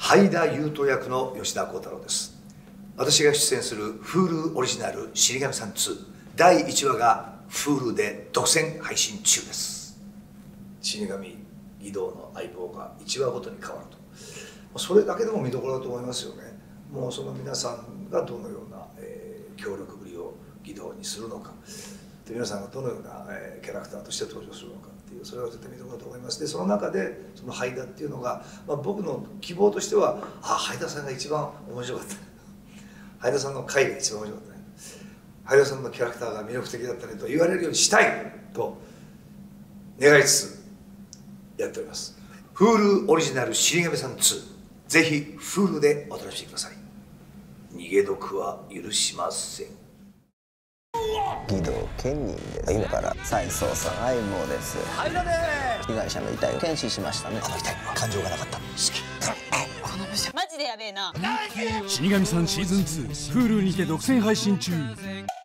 灰田優斗役の吉田鋼太郎です。私が出演する Hulu オリジナル死神さん2第1話が Hulu で独占配信中です。死神義堂の相棒が1話ごとに変わると、それだけでも見どころだと思いますよね。もうその皆さんがどのような、協力ぶりを義堂にするのか、で皆さんがどのような、キャラクターとして登場するのかっていう、それが絶対見どころだと思います。でその中でその灰田っていうのが、僕の希望としては灰田さんが一番面白かった灰田さんの回が一番面白かったね、灰田さんのキャラクターが魅力的だったねと言われるようにしたいと願いつつやっております。 Hulu オリジナル死神さん2、ぜひ Hulu でお楽しみください。逃げ得は許しません。 義堂兼任です。今から再捜査相棒です。被害者の遺体を検視しましたね。 この遺体には感情がなかった。好き。 この部署マジでやべえな。 死神さんシーズン2 Hulu にて独占配信中。